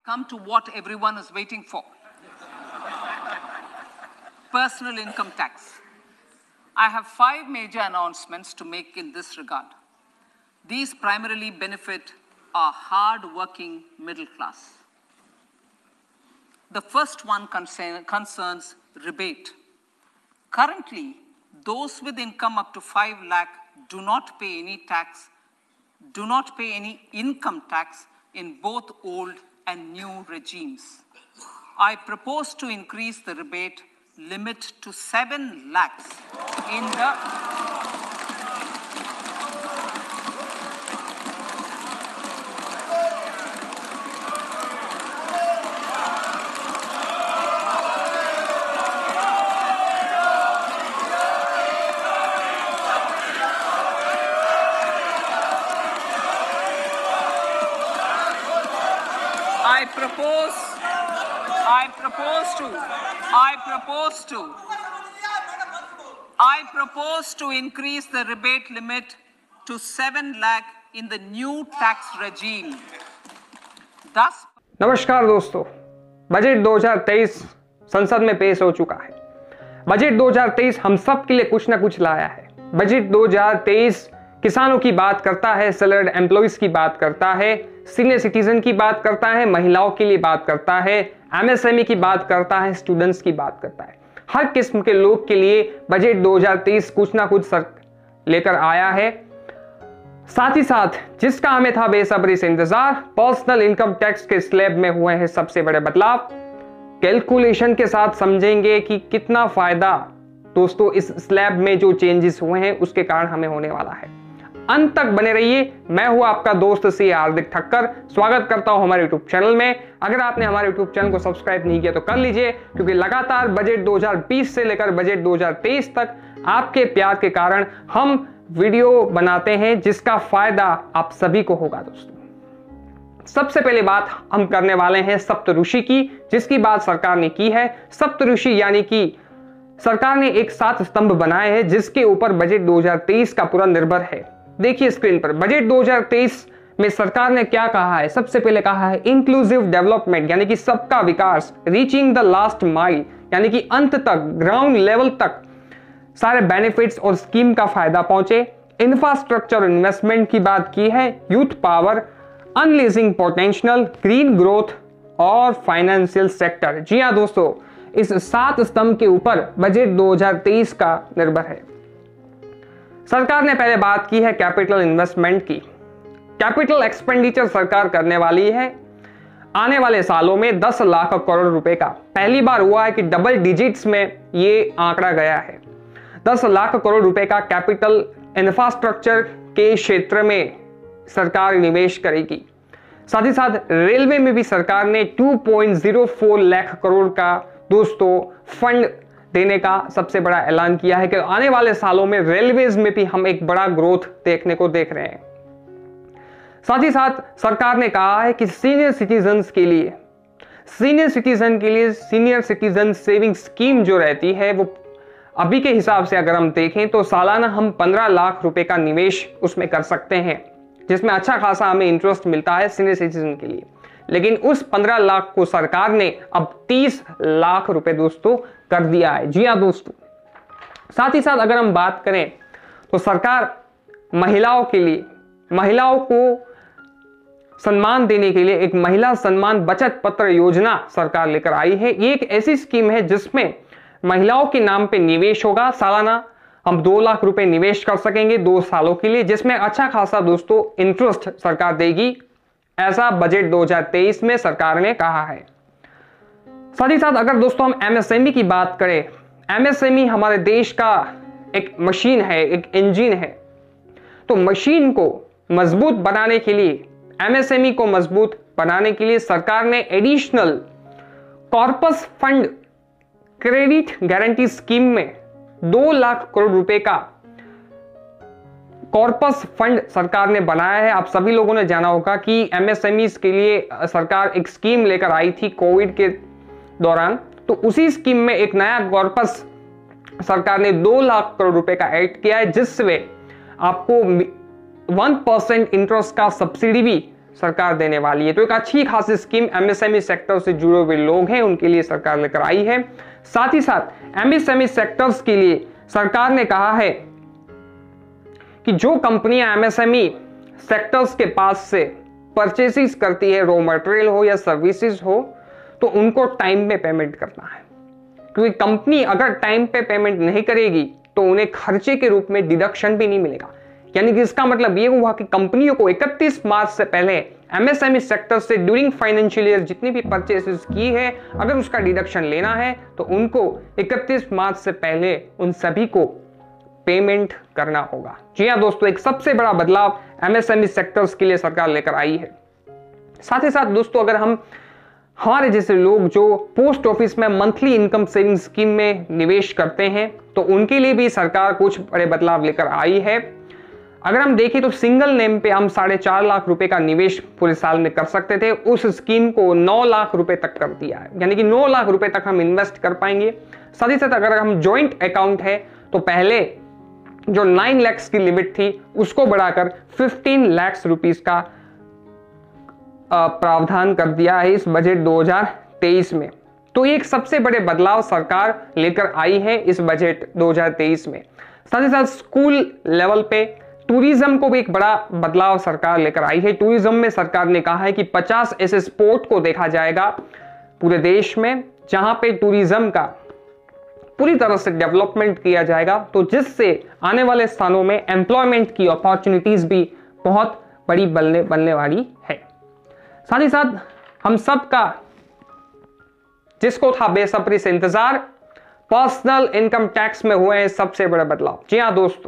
Come to what everyone is waiting for. Personal income tax. I have 5 major announcements to make in this regard. These primarily benefit our hard-working middle class. The first one concerns rebate. Currently, those with income up to 5 lakh do not pay any income tax in both old and new regimes. I propose to increase the rebate limit to 7 lakhs in the I propose to increase the rebate limit to 7 lakh in the new tax regime. Thus, नमस्कार दोस्तों, budget 2023 संसद में पेश हो चुका है। Budget 2023 हम सब के लिए कुछ ना कुछ लाया है। बजट 2023 किसानों की बात करता है, सैलरीड एम्प्लॉइज की बात करता है, सीनियर सिटीजन की बात करता है, महिलाओं के लिए बात करता है, एमएसएमई की बात करता है, स्टूडेंट्स की बात करता है। हर किस्म के लोग के लिए बजट 2023 कुछ ना कुछ लेकर आया है। साथ ही साथ जिसका हमें था बेसब्री से इंतजार, पर्सनल इनकम टैक्स के स्लैब में हुए हैं सबसे बड़े बदलाव। कैलकुलेशन के साथ समझेंगे कि कितना फायदा दोस्तों इस स्लैब में जो चेंजेस हुए हैं उसके कारण हमें होने वाला है। अंत तक बने रहिए। मैं हूं आपका दोस्त सी हार्दिक ठक्कर, स्वागत करता हूं हमारे यूट्यूब चैनल में। अगर आपने हमारे यूट्यूब चैनल को सब्सक्राइब नहीं किया तो कर लीजिए, क्योंकि लगातार बजट 2020 से लेकर बजट 2023 तक आपके प्यार के कारण हम वीडियो बनाते हैं जिसका फायदा आप सभी को होगा। दोस्तों, सबसे पहले बात हम करने वाले हैं सप्तऋषि की, जिसकी बात सरकार ने की है। सप्तऋषि यानी कि सरकार ने एक 7 स्तंभ बनाए हैं जिसके ऊपर बजट 2023 का पूरा निर्भर है। देखिए स्क्रीन पर बजट 2023 में सरकार ने क्या कहा है। सबसे पहले कहा है इंक्लूसिव डेवलपमेंट, यानी कि सबका विकास, रीचिंग द लास्ट माइल, यानी कि अंत तक, ग्राउंड लेवल तक सारे बेनिफिट्स और स्कीम का फायदा पहुंचे। इंफ्रास्ट्रक्चर इन्वेस्टमेंट की बात की है, youth power, unleashing potential, green growth और फाइनेंशियल सेक्टर। जी हाँ दोस्तों, इस 7 स्तंभ के ऊपर बजट 2023 का निर्भर है। सरकार ने पहले बात की है कैपिटल इन्वेस्टमेंट की। कैपिटल एक्सपेंडिचर सरकार करने वाली है आने वाले सालों में 10 लाख करोड़ रुपए का। पहली बार हुआ है कि डबल डिजिट्स में ये आंकड़ा गया है। 10 लाख करोड़ रुपए का कैपिटल इंफ्रास्ट्रक्चर के क्षेत्र में सरकार निवेश करेगी। साथ ही साथ रेलवे में भी सरकार ने 2.04 लाख करोड़ का दोस्तों फंड देने का सबसे बड़ा ऐलान किया है कि आने वाले सालों में रेलवेज में भी हम एक बड़ा ग्रोथ देखने को देख रहे हैं। साथ ही साथ सरकार ने कहा है कि सीनियर सिटीजन के लिए सीनियर सिटीजन सेविंग स्कीम जो रहती है वो अभी के हिसाब से अगर हम देखें तो सालाना हम 15 लाख रुपए का निवेश उसमें कर सकते हैं, जिसमें अच्छा खासा हमें इंटरेस्ट मिलता है सीनियर सिटीजन के लिए। लेकिन उस 15 लाख को सरकार ने अब 30 लाख रुपए दोस्तों कर दिया है। जी हाँ दोस्तों, साथ ही साथ अगर हम बात करें तो सरकार महिलाओं के लिए, महिलाओं को सम्मान देने के लिए एक महिला सम्मान बचत पत्र योजना सरकार लेकर आई है। ये एक ऐसी स्कीम है जिसमें महिलाओं के नाम पे निवेश होगा। सालाना हम 2 लाख रुपए निवेश कर सकेंगे 2 सालों के लिए, जिसमें अच्छा खासा दोस्तों इंटरेस्ट सरकार देगी। ऐसा बजट 2023 में सरकार ने कहा है। साथ ही साथ अगर दोस्तों हम एमएसएमई की बात करें, एमएसएमई हमारे देश का एक मशीन है, एक इंजन है। तो मशीन को मजबूत बनाने के लिए, एमएसएमई को मजबूत बनाने के लिए सरकार ने additional corpus fund credit guarantee scheme में 2 लाख करोड़ रुपए का कॉर्पस फंड सरकार ने बनाया है। आप सभी लोगों ने जाना होगा कि एमएसएमईज के लिए सरकार एक स्कीम लेकर आई थी कोविड के दौरान। तो उसी स्कीम में एक नया कॉर्पस सरकार ने 2 लाख करोड़ रुपए का ऐड किया है, जिससे आपको 1% इंटरेस्ट का सब्सिडी भी सरकार देने वाली है। तो एक अच्छी खासी स्कीम एमएसएमई सेक्टर से जुड़े हुए लोग हैं उनके लिए सरकार लेकर आई है। साथ ही साथ एमएसएमई सेक्टर्स के लिए सरकार ने कहा है कि जो कंपनियां एमएसएमई सेक्टर्स के पास से परचेसिस करती है, रॉ मटेरियल हो या सर्विसेज हो, तो उनको टाइम पे पेमेंट करना है, क्योंकि कंपनी अगर टाइम पे पेमेंट नहीं करेगी तो उन्हें खर्चे के रूप में डिडक्शन भी नहीं मिलेगा। यानी कि इसका मतलब ये हुआ कि कंपनियों को 31 मार्च से पहले एमएसएमई सेक्टर से ड्यूरिंग फाइनेंशियल ईयर जितनी भी परचेसेस की है, अगर उसका डिडक्शन लेना है तो उनको 31 मार्च से पहले उन सभी को पेमेंट करना होगा। जी हाँ दोस्तों, एक सबसे बड़ा बदलाव एमएसएमई सेक्टर्स के लिए सरकार लेकर आई है। साथ ही साथ दोस्तों, अगर हम हमारे जैसे लोग जो पोस्ट ऑफिस में मंथली इनकम सेविंग स्कीम में निवेश करते हैं, तो उनके लिए भी सरकार कुछ बड़े बदलाव लेकर आई है। अगर हम देखें तो सिंगल नेम पे हम 4.5 लाख रुपए का निवेश पूरे साल में कर सकते थे, उस स्कीम को 9 लाख रुपए तक कर दिया है, यानी कि 9 लाख रुपए तक हम इन्वेस्ट कर पाएंगे। साथ ही साथ अगर हम ज्वाइंट अकाउंट है तो पहले जो 9 लाख की लिमिट थी उसको बढ़ाकर 15 लाख रुपीस का प्रावधान कर दिया है इस बजट 2023 में। तो एक सबसे बड़े बदलाव सरकार लेकर आई है इस बजट 2023 में। साथ ही साथ स्कूल लेवल पे टूरिज्म को भी एक बड़ा बदलाव सरकार लेकर आई है। टूरिज्म में सरकार ने कहा है कि 50 ऐसे स्पॉट को देखा जाएगा पूरे देश में जहां पे टूरिज्म का पूरी तरह से डेवलपमेंट किया जाएगा, तो जिससे आने वाले स्थानों में एम्प्लॉयमेंट की अपॉर्चुनिटीज भी बहुत बड़ी बनने वाली है। साथ ही साथ हम सब का जिसको था बेसब्री से इंतजार, पर्सनल इनकम टैक्स में हुए हैं सबसे बड़े बदलाव। जी हाँ दोस्तों,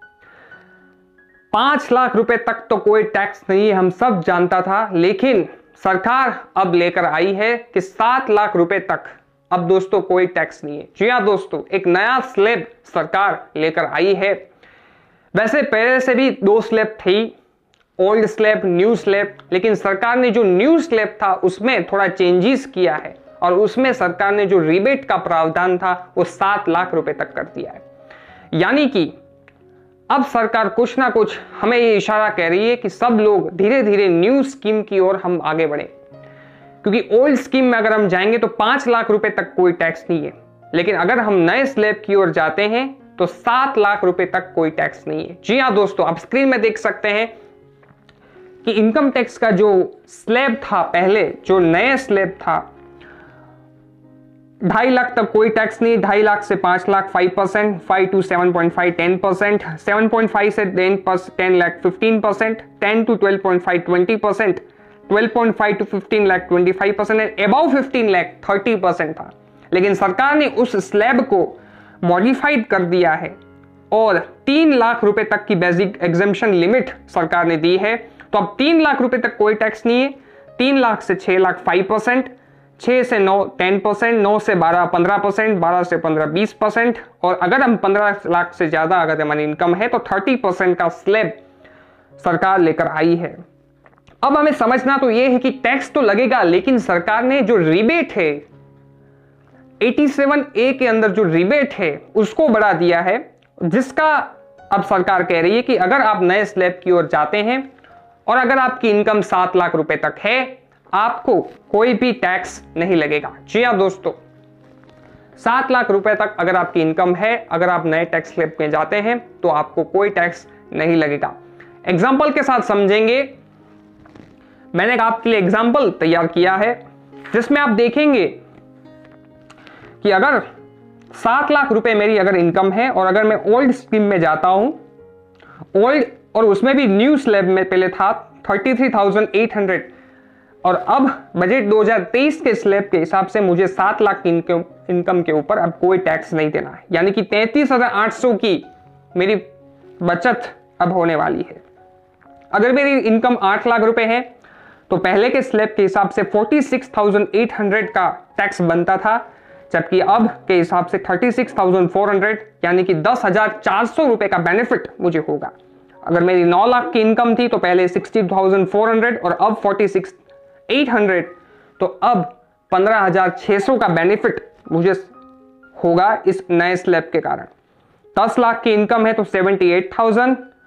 5 लाख रुपए तक तो कोई टैक्स नहीं है, हम सब जानता था, लेकिन सरकार अब लेकर आई है कि 7 लाख रुपए तक अब दोस्तों कोई टैक्स नहीं है। जी हाँ दोस्तों, एक नया स्लैब सरकार लेकर आई है। वैसे पहले से भी 2 स्लैब थी, ओल्ड स्लैब, न्यू स्लैब, लेकिन सरकार ने जो न्यू स्लैब था उसमें थोड़ा चेंजेस किया है और उसमें सरकार ने जो रिबेट का प्रावधान था वो 7 लाख रुपए तक कर दिया है। यानी कि अब सरकार कुछ ना कुछ हमें ये इशारा कह रही है कि सब लोग धीरे धीरे न्यू स्कीम की ओर हम आगे बढ़े, क्योंकि ओल्ड स्कीम में अगर हम जाएंगे तो 5 लाख रुपए तक कोई टैक्स नहीं है, लेकिन अगर हम नए स्लैब की ओर जाते हैं तो 7 लाख रुपए तक कोई टैक्स नहीं है। जी हाँ दोस्तों, आप स्क्रीन में देख सकते हैं कि इनकम टैक्स का जो स्लैब था, पहले जो नया स्लैब था 2.5 लाख तक कोई टैक्स नहीं, 2.5 लाख से 5 लाख 5%, 5 to 7.5 10%, 7.5 से 10 lakh 15%, 10 to 12.5 20%, 12.5 to 15 lakh 25%, above 15 lakh 30% था। लेकिन सरकार ने उस स्लैब को मॉडिफाइड कर दिया है और 3 लाख रुपए तक की बेसिक एग्जेम्पशन लिमिट सरकार ने दी है। तो अब 3 लाख रुपए तक कोई टैक्स नहीं है, 3 लाख से 6 लाख 5%, 6 से 9 10%, 9 से 12 15%, 12 से 15 20%, और अगर हम 15 लाख से ज्यादा अगर हमारी इनकम है तो 30% का स्लैब सरकार लेकर आई है। अब हमें समझना तो यह है कि टैक्स तो लगेगा, लेकिन सरकार ने जो रिबेट है 87A के अंदर जो रिबेट है उसको बढ़ा दिया है, जिसका अब सरकार कह रही है कि अगर आप नए स्लैब की ओर जाते हैं और अगर आपकी इनकम 7 लाख रुपए तक है, आपको कोई भी टैक्स नहीं लगेगा। जी हाँ दोस्तों, 7 लाख रुपए तक अगर आपकी इनकम है, अगर आप नए टैक्स स्लैब में जाते हैं तो आपको कोई टैक्स नहीं लगेगा। एग्जाम्पल के साथ समझेंगे, मैंने आपके लिए एग्जाम्पल तैयार किया है जिसमें आप देखेंगे कि अगर 7 लाख रुपए मेरी अगर इनकम है और अगर मैं ओल्ड स्कीम में जाता हूं, ओल्ड और उसमें भी न्यू स्लैब में पहले था 33,800, और अब बजट 2023 के स्लैब के हिसाब से मुझे 7 लाख की इनकम के ऊपर अब कोई टैक्स नहीं देना है, यानी कि 33,800 की मेरी बचत अब होने वाली है। अगर मेरी इनकम 8 लाख रुपए है तो पहले के स्लैब के हिसाब से 46,800 का टैक्स बनता था, जबकि अब के हिसाब से 36,400, यानी कि 10,400 रुपए का बेनिफिट मुझे होगा। अगर मेरी 9 लाख की इनकम थी तो पहले 60,400 और अब 46,800, तो अब 15,600 का बेनिफिट मुझे होगा इस नए स्लैब के कारण। 10 लाख की इनकम है तो 78,000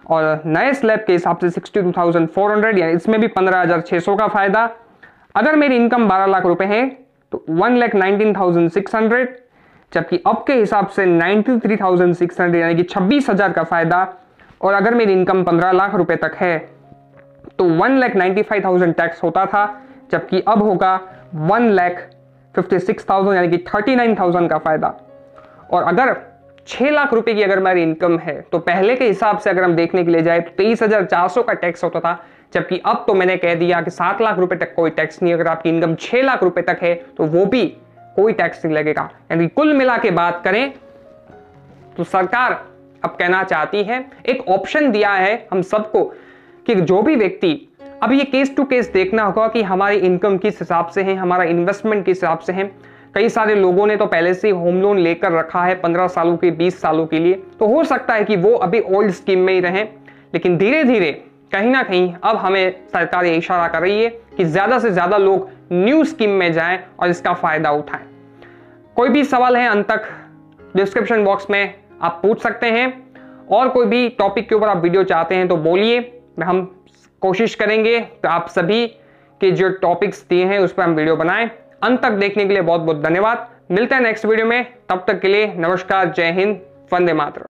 और नए स्लैब के हिसाब से 62,400, यानी इसमें भी 15,600 का फायदा। अगर मेरी इनकम 12 लाख रुपए है तो 1,19,600, जबकि अब के हिसाब से 93,600 यानी कि 26,000 का फायदा। और अगर मेरी इनकम 15 लाख रुपए तक है तो 1,95,000 टैक्स होता था, जबकि अब होगा 1,56,000 यानी कि 39,000 का फायदा। और अगर 6 लाख रुपए की अगर मेरी इनकम है तो पहले के हिसाब से अगर हम देखने के लिए जाए तो 23,400 का टैक्स होता था, जबकि अब तो मैंने कह दिया कि 7 लाख रुपए तक कोई टैक्स नहीं। अगर आपकी इनकम 6 लाख रुपए तक है तो वो भी कोई टैक्स नहीं लगेगा। यानी कुल मिला के बात करें तो सरकार अब कहना चाहती है, एक ऑप्शन दिया है हम सबको कि जो भी व्यक्ति, अब ये केस टू केस देखना होगा कि हमारी इनकम किस हिसाब से है, हमारा इन्वेस्टमेंट किस हिसाब से है। कई सारे लोगों ने तो पहले से होम लोन लेकर रखा है 15 सालों के 20 सालों के लिए, तो हो सकता है कि वो अभी ओल्ड स्कीम में ही रहें। लेकिन धीरे धीरे कहीं ना कहीं अब हमें सरकार ये इशारा कर रही है कि ज्यादा से ज्यादा लोग न्यू स्कीम में जाएं और इसका फायदा उठाएं। कोई भी सवाल है अंत तक डिस्क्रिप्शन बॉक्स में आप पूछ सकते हैं, और कोई भी टॉपिक के ऊपर आप वीडियो चाहते हैं तो बोलिए, हम कोशिश करेंगे तो आप सभी के जो टॉपिक्स दिए हैं उस पर हम वीडियो बनाएं। अंत तक देखने के लिए बहुत बहुत धन्यवाद। मिलते हैं नेक्स्ट वीडियो में, तब तक के लिए नमस्कार, जय हिंद, वंदे मातरम।